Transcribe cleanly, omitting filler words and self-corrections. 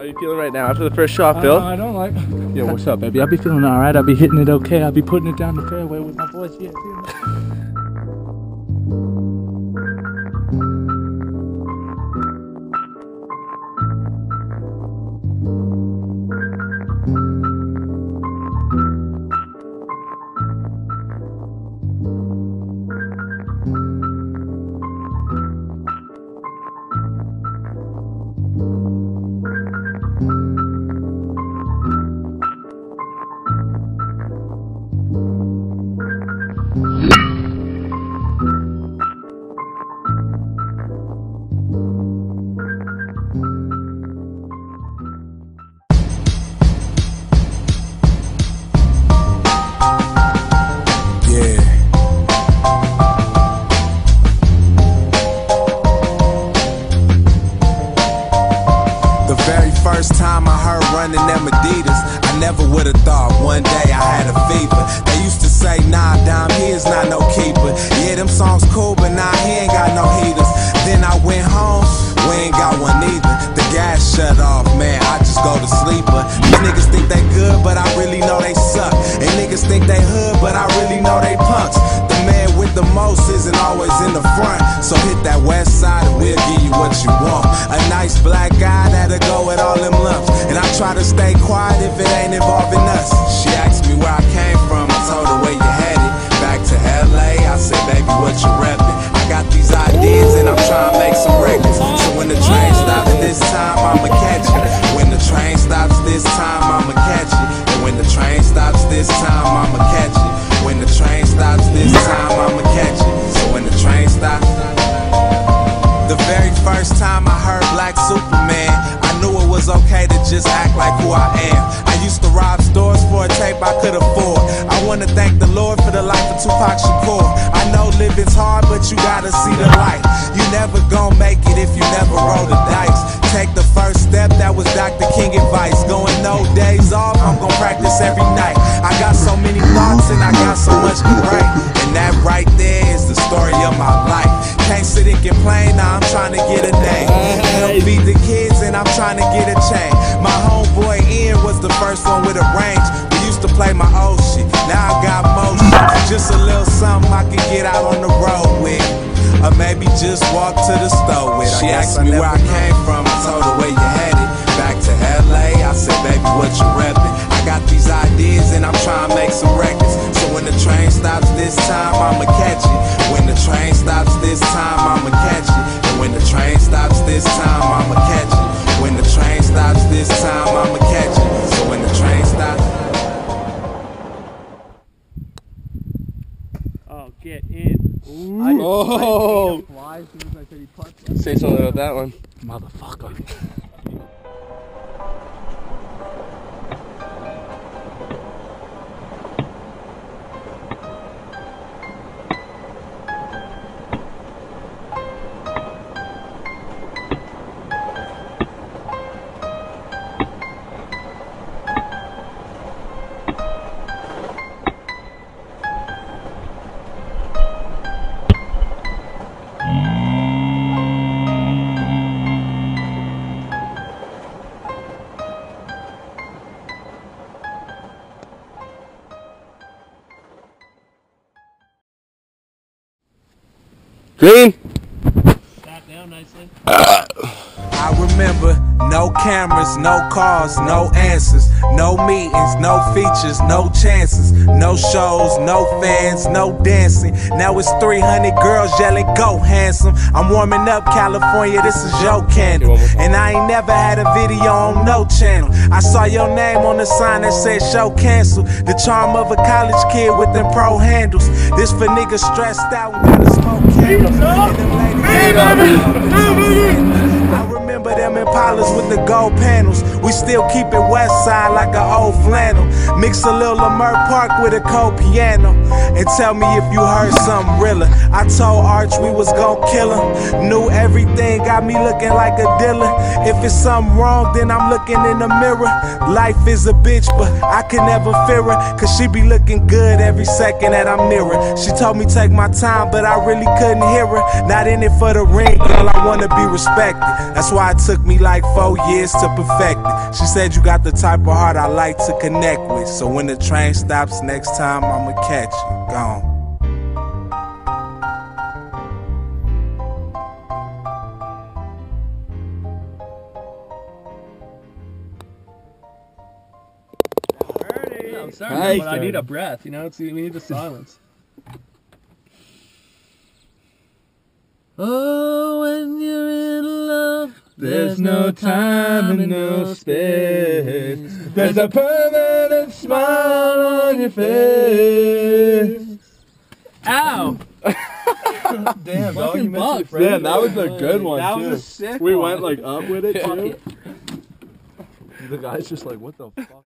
you feeling right now after the first shot, Phil? I don't like. Yo, what's up, baby? I'll be feeling alright. I'll be hitting it okay. I'll be putting it down the fairway with my boys. Yeah, First time I heard running them Adidas, I never would've thought one day I had a fever. They used to say, nah, Dom, he is not no keeper. Yeah, them songs cool, but nah, he ain't got no heaters. Then I went home, we ain't got one either. The gas shut off, man, I just go to sleeper. These niggas think they good, but I really know they suck. And niggas think they hood, but I really know they punks. The man with the most isn't always in the front, so hit that west side and we'll give you what you want. A nice black guy that'll go with all them lumps, and I try to stay quiet if it ain't involving us. She asked me where I came from, I told her where you headed. Back to LA, I said, baby, what you reppin'? I got these ideas and I'm trying to make some records. So when the train stops this time, I'ma catch it. When the train stops this time, I'ma catch it. And when the train stops this time, I'ma catch it. When the train stops this time, I'ma catch it. So when the train stops. The very first time I heard Black Superman, I knew it was okay to just act like who I am. I used to rob stores for a tape I could afford. I wanna thank the Lord for the life of Tupac Shakur. I know living's hard, but you gotta see the light. You never gon' make it if you never roll the dice. Take the first step, that was Dr. King advice. Going no days off, I'm gon' practice every night. I got so many thoughts and I got so much to write. And that right there is the story of my life. Can't sit and complain, now I'm trying to get a name. Help feed the kids and I'm trying to get a chain. My homeboy Ian was the first one with a range. We used to play my old shit, now I got motion. Just a little something I can get out on the road with, or maybe just walk to the store with. She asked me where I came from, I told her where you headed. Back to LA, I said, baby, what you reppin'? I got these ideas and I'm trying to make some records. So when the train stops this time, I'ma catch it. When the train stops this time, I'ma catch it. And when the train stops this time, I'ma catch it. When the train stops this time, I'ma catch it. So when the train stops. Oh, get in. Oh! Say something about that one. Motherfucker. Green. Sat down nicely. I remember no cameras, no calls, no answers, no meetings, no features, no chances, no shows, no fans, no dancing. Now it's 300 girls yelling, go handsome. I'm warming up California, this is your candle. And I ain't never had a video on no channel. I saw your name on the sign that said show cancel. The charm of a college kid with them pro handles. This for niggas stressed out and gotta smoke candles. I remember them Impalas with the gold panels. We still keep it west side like an old flannel. Mix a little Lamert Park with a cold piano. and tell me if you heard something realer. I told Arch we was gon' kill him. Knew everything, got me looking like a dealer. If it's something wrong, then I'm looking in the mirror. Life is a bitch, but I can never fear her, cause she be looking good every second that I'm near her. She told me take my time, but I really couldn't hear her. Not in it for the ring, girl, I wanna be respected. That's why it took me like 4 years to perfect it. She said you got the type of heart I like to connect with. So when the train stops next time, I'ma catch you. Gone. I'm sorry, but I need a breath, you know, we need the silence. Oh, when you're in love, there's no time and no space. There's a permanent smile on your face. Ow! Damn, dog, Fucking you missed bugs. your friend. Yeah, that was a good one, That too. was a sick We one. went, like, up with it, too. The guy's just like, what the fuck?